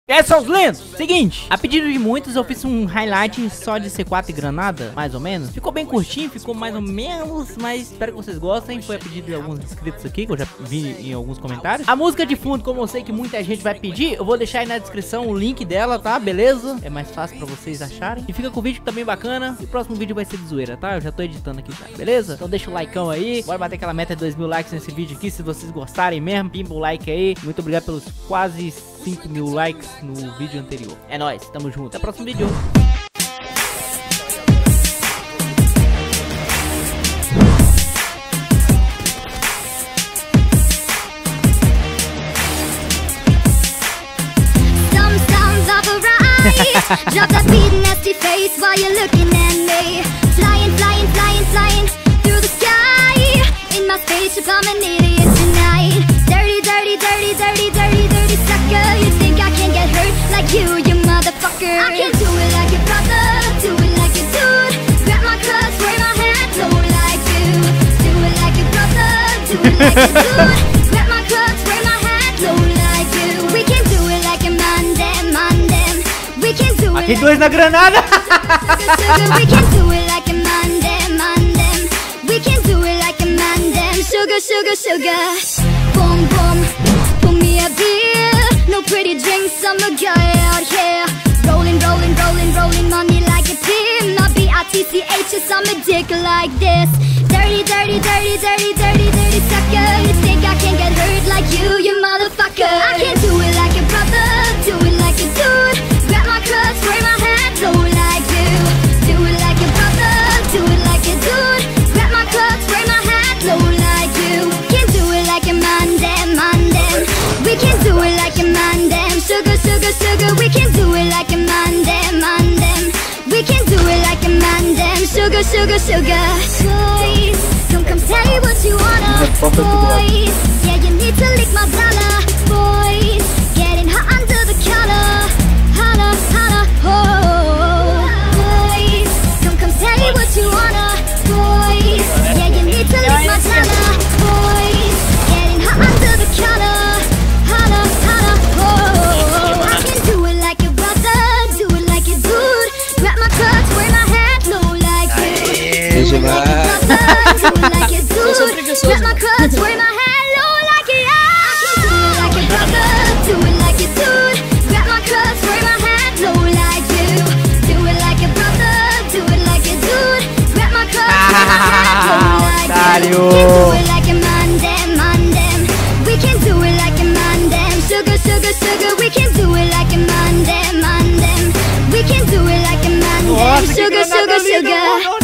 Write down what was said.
É, seus lentos, seguinte, a pedido de muitos eu fiz um highlight só de C4 e granada, mais ou menos. Ficou bem curtinho, ficou mais ou menos, mas espero que vocês gostem. Foi a pedido de alguns inscritos aqui, que eu já vi em alguns comentários. A música de fundo, como eu sei que muita gente vai pedir, eu vou deixar aí na descrição o link dela, tá? Beleza? É mais fácil pra vocês acharem. E fica com o vídeo que tá bem bacana. E o próximo vídeo vai ser de zoeira, tá? Eu já tô editando aqui já, beleza? Então deixa o likeão aí. Bora bater aquela meta de 2.000 likes nesse vídeo aqui, se vocês gostarem mesmo. Pimba o like aí. Muito obrigado pelos quase 5.000 likes no vídeo anterior. É nóis, tamo junto. Até o próximo vídeo. Drop that beat nasty face while you're looking at me. Flying, flying, flying, flying through the sky. In my spaceship, I'm an idiot tonight. Dirty, dirty, dirty, dirty, dirty, dirty sucker. You think I can get hurt like you motherfucker. I can do it like your brother, do it like a dude. Grab my clutch, wear my hat, blow like you. Do it like your brother, do it like a dude. Grab my clutch, wear my hat, blow like you. We can do it like a man, damn, man, damn. We can do it. Aqui dois na granada. We can do it like a man, damn, man, damn. We can do it like a man, damn. Sugar, sugar, sugar. Boom, boom. Pour me a beer. No pretty drinks, I'm a guy out here. Rolling, rolling, rolling, rolling money like a pin. My B-I-T-C-H, I'm a dick like this. Dirty, dirty, dirty, dirty, dirty, dirty sucker. You think I can get hurt like you motherfucker. I can do it like a brother, do it like a dude. Grab my clutch, wear my hat, blow like you. Do it like a brother, do it like a dude. Grab my clutch, wear my hat, blow like you. Can do it like a man, damn, man, damn. We can do it like a man, damn. Sugar, sugar, sugar. We can do it like a man, damn, man, damn. We can do it like a man, damn. Sugar, sugar, sugar. Boys, come tell me what you wanna. Boys, yeah, you need to lick my dollar. Boys, getting hot under the collar. Holla, holla, oh. Boys, come tell me what you wanna. Boys, yeah, you need to lick my dollar. Boys, getting hot under the collar. Holla, holla, oh. I can do it like a brother, do it like a dude. Grab my clutch, wear my hat, blow like you. Do it like a brother, do it like a dude. Grab my clutch, wear my hat, blow like you. I can do it like a brother, do it like a dude. Grab my clutch, wear my hat, blow like you. Do it like a brother, do it like a dude. Grab my clutch, wear my hat, blow like you. Can do it like a man, damn, man, damn. We can do it like a man, damn. Sugar, sugar, sugar. We can do it like a man, damn, man, damn. We can do it like a man, damn. Sugar, sugar, sugar.